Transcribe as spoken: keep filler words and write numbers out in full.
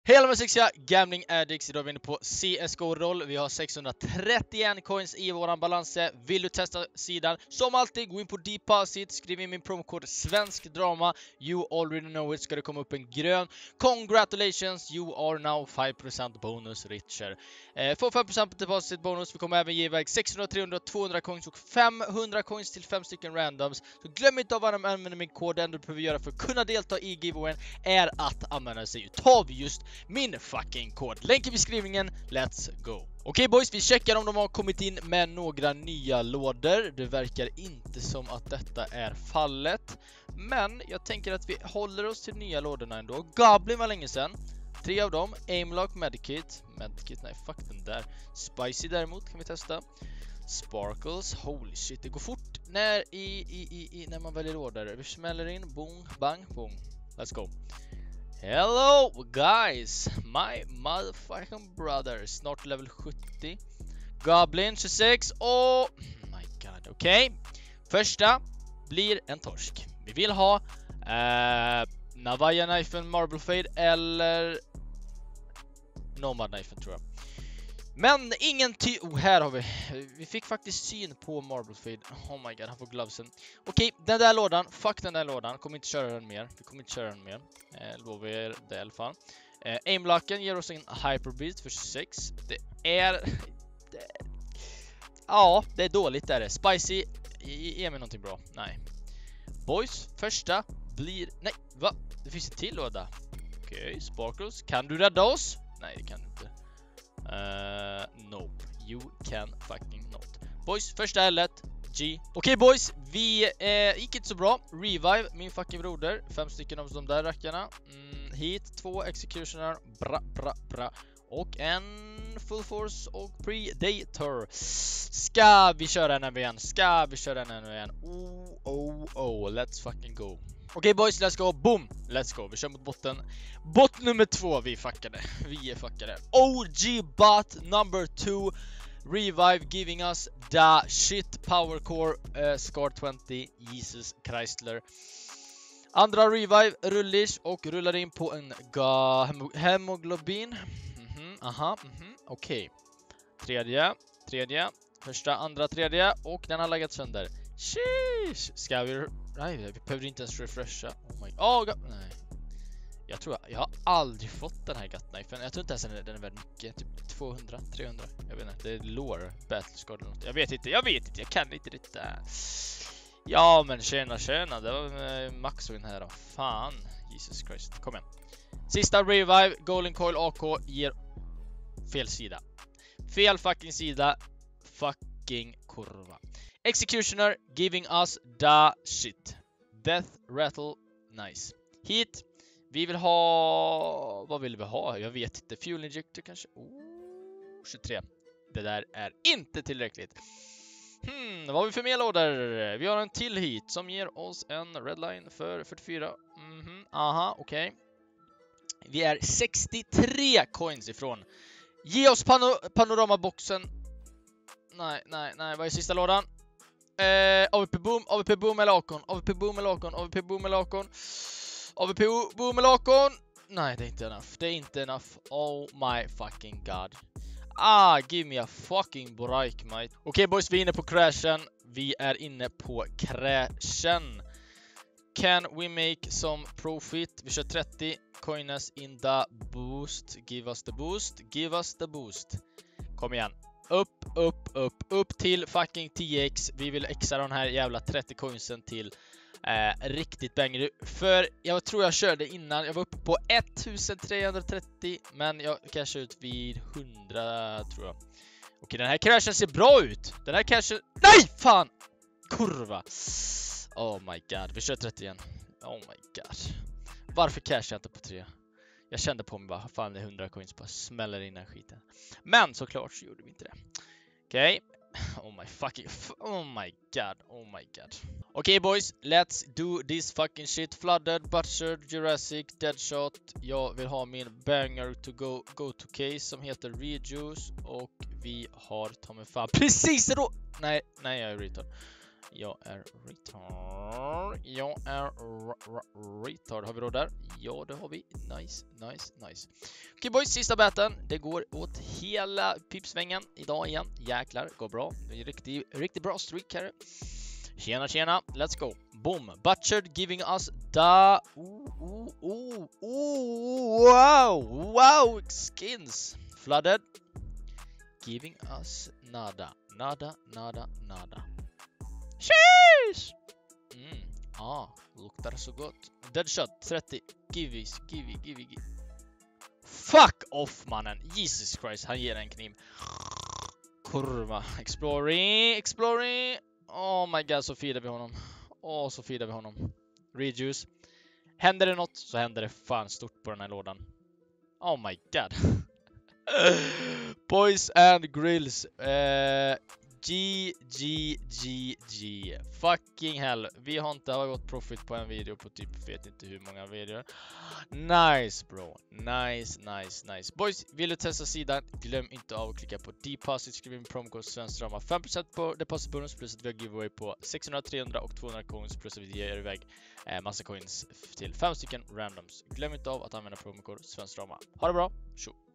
Hej alla sexiga Gambling Addicts, idag är vi inne på C S G O-roll. Vi har sexhundratrettioen coins i våran balanse. Vill du testa sidan? Som alltid, gå in på Deposit, skriv in min promokod Svensk Drama. You already know it, ska det komma upp en grön. Congratulations, you are now five percent bonus richer. Eh, få fem procent på deposit bonus. Vi kommer även ge iväg sexhundra, trehundra, tvåhundra coins och femhundra coins till fem stycken randoms. Så glöm inte av att använda min kod. Det enda du behöver göra för att kunna delta i giveawayen är att använda sig utav just min fucking kod. Länk i beskrivningen. Let's go. Okej okay, boys, vi checkar om de har kommit in med några nya lådor. Det verkar inte som att detta är fallet. Men jag tänker att vi håller oss till nya lådorna ändå. Goblin var länge sedan. Tre av dem. Aimlock, Medkit. Medkit, nej fuck den där. Spicy däremot kan vi testa. Sparkles, holy shit. Det går fort när, i, i, i, i, när man väljer lådor. Vi smäller in, boom, bang, boom. Let's go. Hello guys, my motherfucking brother. Snart level sjuttio. Goblin tjugosex. Oh my god, okej okay. Första blir en torsk. Vi vill ha uh, Navaja Knifen, Marble Fade eller Nomad Knifen tror jag. Men ingen ty... Oh, här har vi... Vi fick faktiskt syn på Marble Fade. Oh my god, han får glovesen. Okej, okay, den där lådan. Fuck den där lådan. Kommer inte köra den mer. Vi kommer inte köra den mer. Eh, lovar er det i alla fall. Eh, Aimlocken ger oss en Hyperbeat för tjugosex. Det är... Det... Ja, det är dåligt där. Det. Spicy. Ge mig någonting bra. Nej. Boys, första blir... Nej, va? Det finns en till låda. Okej, okay, Sparkles. Kan du rädda oss? Nej, det kan du inte. Uh, nope, you can fucking not. Boys, första L-et, G. Okej okay, boys, vi eh, gick inte så bra. Revive, min fucking broder. Fem stycken av de där rackarna. Mm, hit, två executioner. Bra, bra, bra. Och en full force och predator. Ska vi köra en igen? Ska vi köra en igen? Oh, oh, oh, let's fucking go. Okej okay, boys, let's go. Boom, let's go. Vi kör mot botten. Bot nummer två, vi fuckade. Vi är fuckade. O G bot number two. Revive giving us the shit power core uh, score tjugo. Jesus Chrysler. Andra revive, rullish och rullar in på en hem hemoglobin. Mm-hmm, aha, mm-hmm, okej. Okay. Tredje, tredje. Första, andra, tredje. Och den har laggat sönder. Sheesh. Ska vi... Nej, vi behöver inte ens refresha. Oh my... Oh, God. Nej. Jag tror jag, jag har aldrig fått den här gutknifen. Jag tror inte ens den är, den är värd mycket. Typ tvåhundra, trehundra. Jag vet inte. Det är lore. Battlescard eller något. Jag vet inte. Jag vet inte. Jag kan inte detta. Ja, men tjena, tjena. Det var äh, maxwin här då. Fan. Jesus Christ. Kom igen. Sista revive. Golden Coil A K ger fel sida. Fel fucking sida. Fucking kurva. Executioner giving us the shit. Death rattle. Nice. Hit. Vi vill ha... Vad vill vi ha? Jag vet inte. Fuel injector kanske? Oh, tjugotre. Det där är inte tillräckligt. Hmm, vad har vi för mer lådor? Vi har en till hit som ger oss en redline för fyrtiofyra. Mhm, aha, okej. Okay. Vi är sextiotre coins ifrån. Ge oss pano panoramaboxen. Nej, nej, nej. Vad är sista lådan? Eh, A V P boom, A V P boom eller Akon. A V P boom eller Akon, A V P boom eller Akon. A V P boom eller Akon. Nej, det är inte enough. Det är inte enough. Oh my fucking god. Ah, give me a fucking break, mate. Okej okay, boys, vi är inne på crashen. Vi är inne på crashen. Can we make some profit? Vi kör trettio coins in the boost. Give us the boost. Give us the boost. Kom igen. Upp, upp, upp, upp till fucking tio x. Vi vill exa den här jävla trettio coinsen till eh, riktigt banger. För jag tror jag körde innan. Jag var uppe på ettusentrehundratrettio. Men jag cashade ut vid hundra tror jag. Okej, den här cashen ser bra ut. Den här cashen... Nej, fan! Kurva. Oh my god, vi kör trettio igen. Oh my god. Varför cashar jag inte på tre? Jag kände på mig bara, fan det är hundra coins bara smäller in den skiten. Men såklart så gjorde vi inte det. Okej. Okay. Oh my fucking... Oh my god. Oh my god. Okej okay, boys, let's do this fucking shit. Flooded, Butchered, Jurassic, Deadshot. Jag vill ha min banger to go, go to case som heter Rejuice. Och vi har ta mig fan precis då. Nej, nej jag är retard. Jag är retard. Jag är retard. Har vi råd där? Ja, det har vi. Nice, nice, nice. Okej boys, sista batten. Det går åt hela pipsvängen idag igen. Jäklar, går bra. Det är riktigt, riktigt bra streak här. Tjena, tjena. Let's go. Boom. Butchered giving us the... Ooh, ooh, ooh, ooh, wow. Wow, skins. Flooded. Giving us nada. Nada, nada, nada. Sheesh! Mm. Ah, luktar så gott. Deadshot trettio. Givis, givi, givi, givi. Fuck off mannen. Jesus Christ, han ger en kniv. Kurva. Exploring, exploring. Oh my god, så feedar vi honom. Åh, oh, så feedar vi honom. Rejuice. Händer det något så händer det fan stort på den här lådan. Oh my god. Boys and grills. Uh, G, G, G, G. Fucking hell. Vi har inte gått profit på en video på typ, vet inte hur många videor. Nice bro. Nice, nice, nice. Boys, vill du testa sidan? Glöm inte av att klicka på deposit. Skriv in promocode Svensk Drama. fem procent på deposit bonus plus att vi har giveaway på sexhundra, trehundra och tvåhundra coins. Plus att vi ger iväg eh, massa coins till fem stycken randoms. Glöm inte av att använda promocode Svensk Drama. Ha det bra. Tjo.